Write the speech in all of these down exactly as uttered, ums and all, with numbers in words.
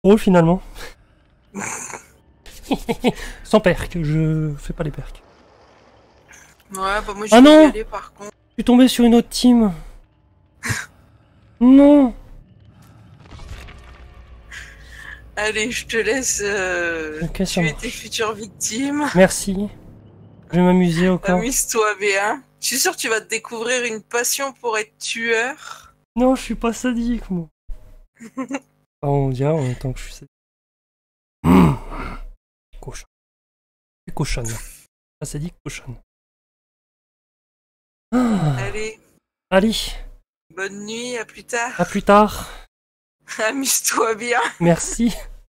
drôle finalement. Sans perk, je fais pas les perks. Ouais, bah moi je Ah vais y non, aller par contre. je suis tombé sur une autre team. Non. Allez, je te laisse euh, Ok, ça tuer tes marche. futures victimes. Merci. Je vais m'amuser au camp. Amuse-toi bien. Je suis sûr que tu vas te découvrir une passion pour être tueur. Non, je suis pas sadique, moi. Ah, on dirait en même temps que je suis sadique. Mmh. Cochon. Je suis cochonne. Pas sadique, cochonne. Ah. Allez, Allez, bonne nuit, à plus à tard. plus tard. Amuse-toi bien. Merci.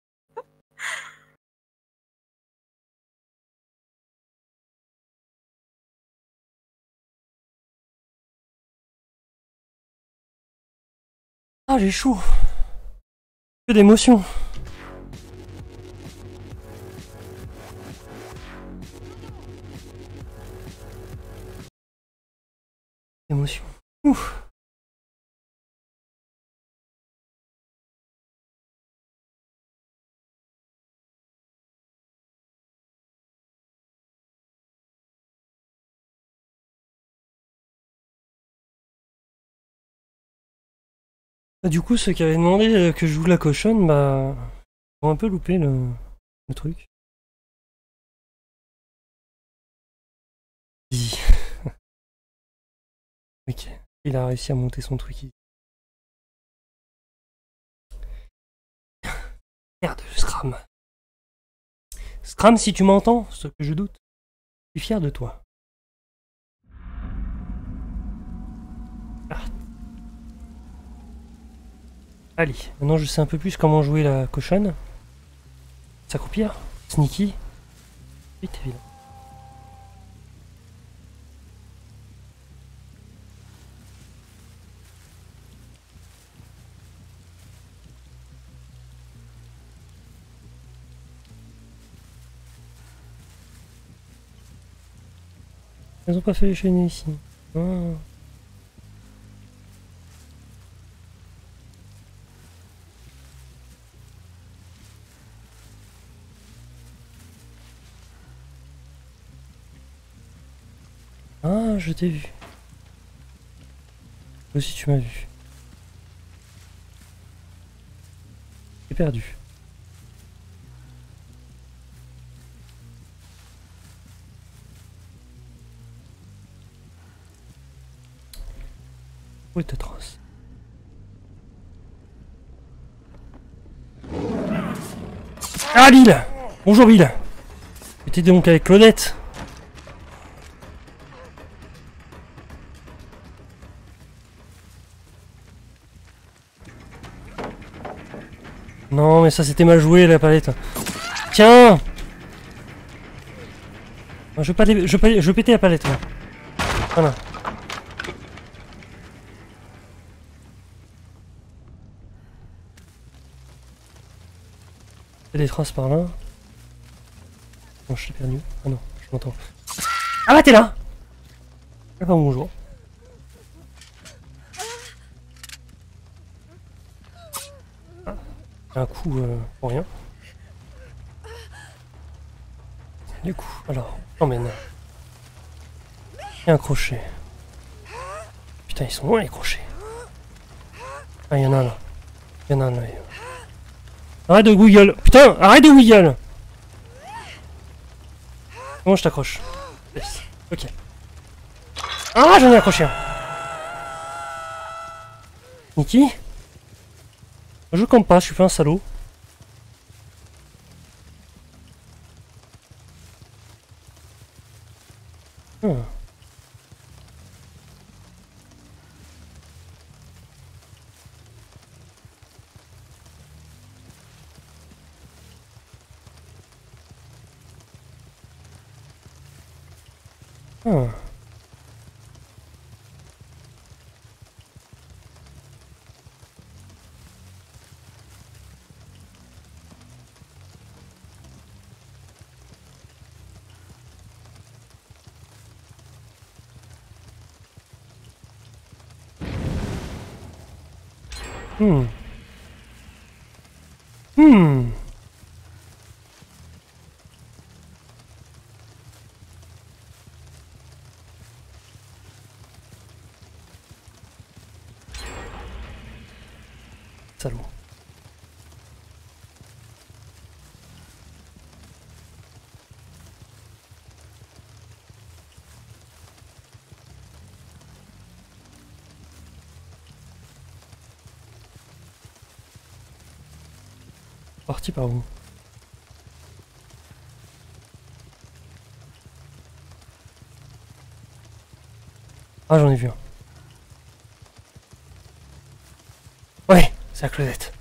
Ah, j'ai chaud. Que d'émotion. Émotion. Ouf. Bah, du coup, ceux qui avaient demandé euh, que je joue la cochonne, bah, ils ont un peu loupé le, le truc. Easy. Ok. Il a réussi à monter son truc. Merde, Scram. Scram, si tu m'entends, ce que je doute, je suis fier de toi. Ah. Allez, maintenant je sais un peu plus comment jouer la cochonne. S'accroupir, sneaky, vite évident. Ils ont pas fait les chaînes ici. Ah. Ah, je t'ai vu. Toi aussi tu m'as vu. J'ai perdu. Où est ta trace? Ah, Bill! Bonjour Bill! J'étais donc avec Claudette. Non, mais ça c'était mal joué la palette. Tiens! Je vais pas les... je, vais... je vais péter la palette. Là. Voilà. Il y a des traces par là. Non, je l'ai perdu. Ah non, je m'entends. Ah bah t'es là! Ah bah bonjour. Ah, un coup euh, pour rien. Du coup, alors, emmène. Et un crochet. Putain, ils sont loin les crochets. Ah, il y en a un là. Il y en a un là. Arrête de wiggle. Putain, arrête de wiggle. Comment je t'accroche? Yes. Ok. Ah, j'en ai accroché un. Niki? Je campe pas, je suis pas un salaud. Hmm. Hmm. Hmm. Hmm. Hmm. Salaud. Parti par où? Ah, j'en ai vu un. Ouais, c'est la Claudette.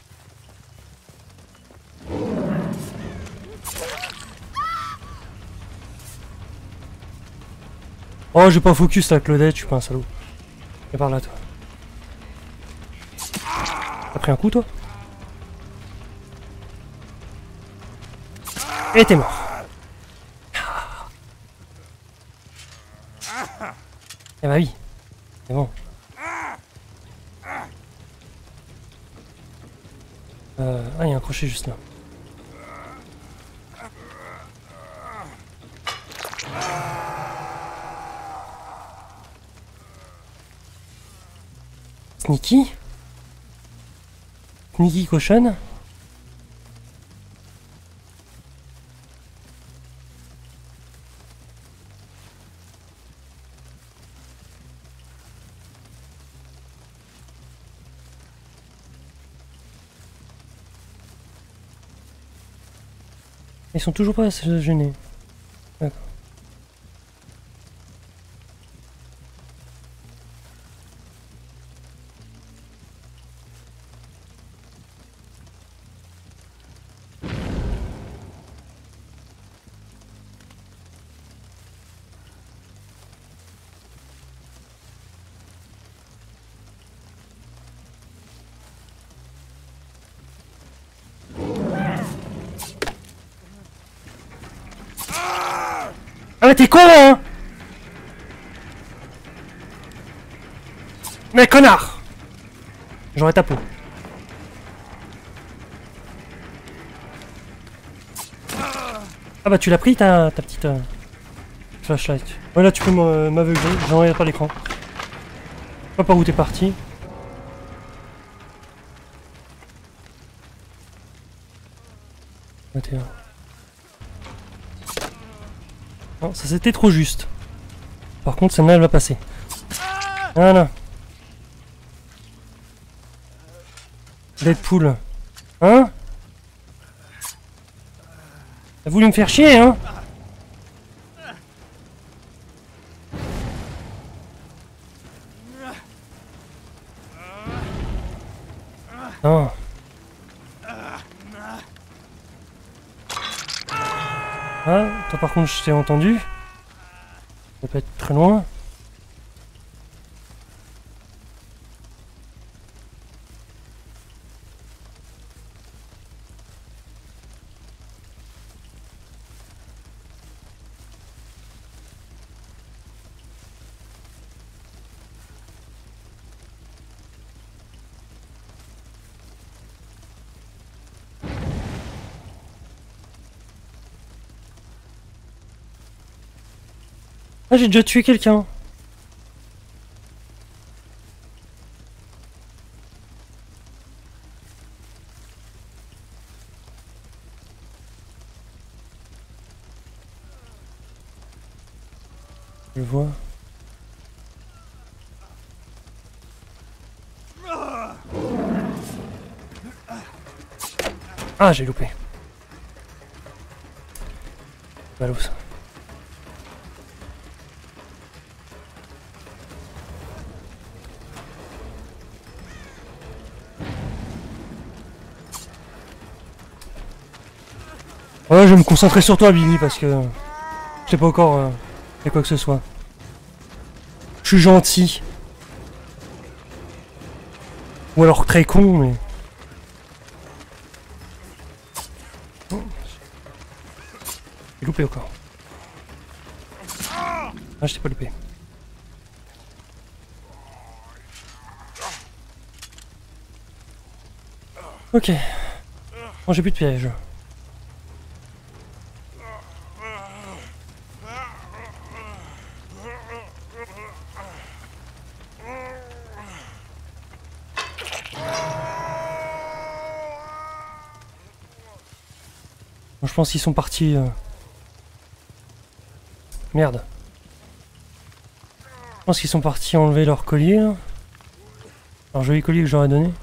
Oh, j'ai pas focus la Claudette, je suis pas un salaud. Viens par là, toi. T'as pris un coup, toi? Et t'es mort. Eh bah oui, c'est bon. Euh, ah, il y a un crochet juste là. Sneaky? Sneaky cochonne? Ils sont toujours pas assez gênés. D'accord. Ah mais t'es con hein! Mais connard! J'aurais ta peau. Ah bah tu l'as pris ta, ta petite euh, flashlight. Ouais là tu peux m'aveugler, j'en regarde pas l'écran. Je sais pas par où t'es parti. vingt et un. Non, ça c'était trop juste. Par contre, celle-là, elle va passer. Voilà. Deadpool. Hein? T'as voulu me faire chier, hein? Non. Ah, toi par contre, je t'ai entendu. Ça peut être très loin. Ah, j'ai déjà tué quelqu'un. Je le vois. Ah, j'ai loupé. Ballot ça. Ouais, je vais me concentrer sur toi, Billy, parce que je sais pas encore euh, fait quoi que ce soit. Je suis gentil. Ou alors très con, mais... J'ai loupé encore. Ah, je t'ai pas loupé. Ok. Oh, j'ai plus de piège. Bon, je pense qu'ils sont partis... Euh... Merde. Je pense qu'ils sont partis enlever leur collier, là. Leur joli collier que j'aurais donné.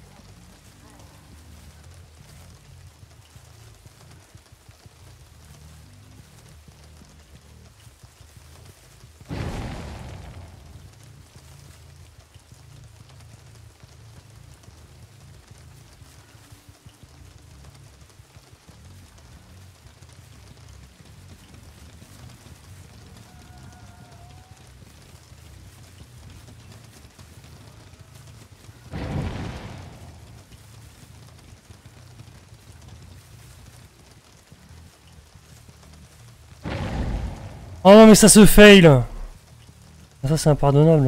Oh non mais ça se fail. Ça c'est impardonnable.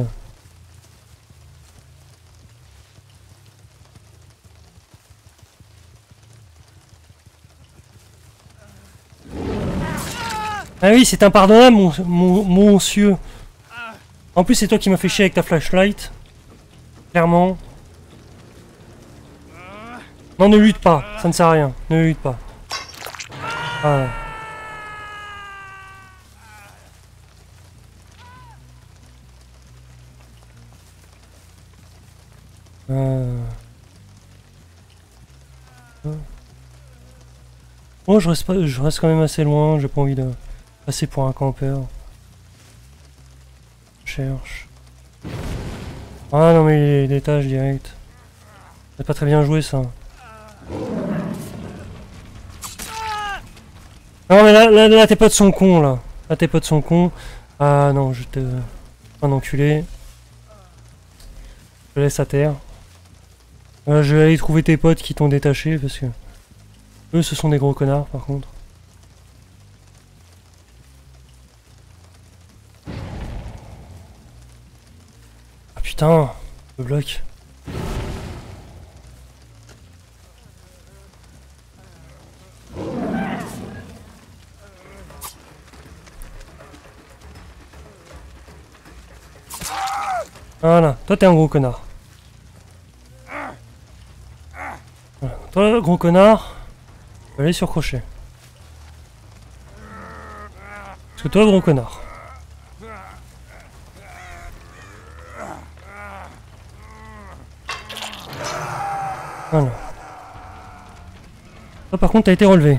Ah oui c'est impardonnable mon, mon, mon monsieur. En plus c'est toi qui m'as fait chier avec ta flashlight. Clairement. Non ne lutte pas, ça ne sert à rien. Ne lutte pas. Ah. Euh... Oh, je reste pas, je reste quand même assez loin, j'ai pas envie de passer pour un campeur. Je cherche. Ah non mais les étages direct. C'est pas très bien joué ça. Non mais là, là, là tes potes sont cons là. Là tes potes sont cons. Ah non, je te... Un enculé. Je te laisse à terre. Euh, je vais aller trouver tes potes qui t'ont détaché parce que... Eux ce sont des gros connards par contre. Ah putain, le bloc. Voilà, toi t'es un gros connard. Voilà. Toi gros connard, tu vas aller sur crochet. Parce que toi gros connard. Voilà. Toi par contre t'as été relevé.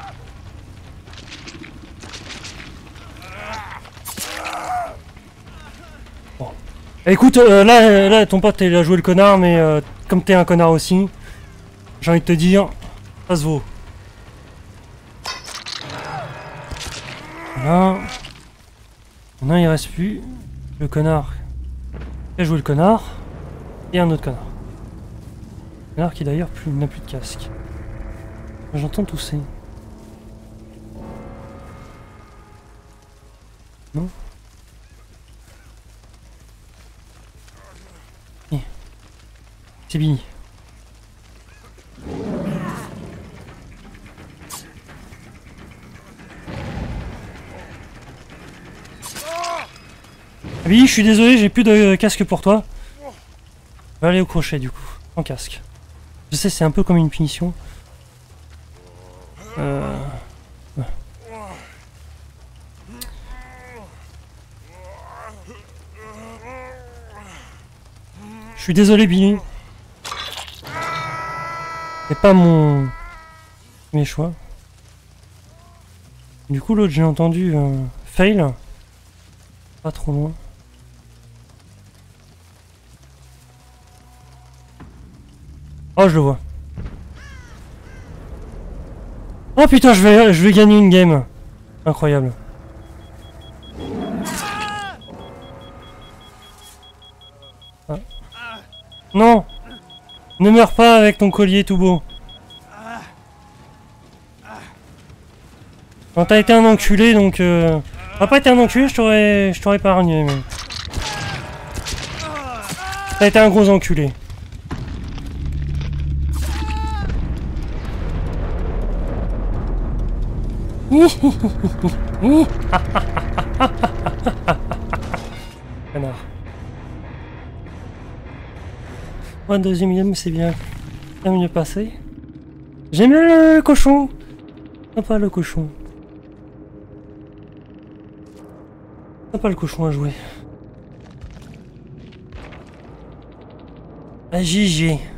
Bon. Écoute, euh, là, là ton pote il a joué le connard, mais euh, comme t'es un connard aussi, j'ai envie de te dire, ça se vaut. Voilà. Maintenant il reste plus le connard qui a joué le connard et un autre connard. Le connard qui d'ailleurs n'a plus de casque. J'entends tousser. Non? Eh. C'est Billy. Oui, je suis désolé, j'ai plus de casque pour toi. Je vais aller au crochet du coup, en casque. Je sais, c'est un peu comme une punition. Euh... Ouais. Je suis désolé, Billy. C'est pas mon... mes choix. Du coup, l'autre, j'ai entendu euh, fail. Pas trop loin. Oh, je le vois. Oh putain, je vais, je vais gagner une game. Incroyable. Ah. Non! Ne meurs pas avec ton collier tout beau. Quand t'as été un enculé, donc... Euh... T'as pas été un enculé, je t'aurais je t'aurais épargné, mais... T'as été un gros enculé. Connard. Ouais, deuxième item, c'est bien. Bien mieux passé. J'aime bien le cochon. Sympa le cochon. Sympa le cochon à jouer. Ah, G G.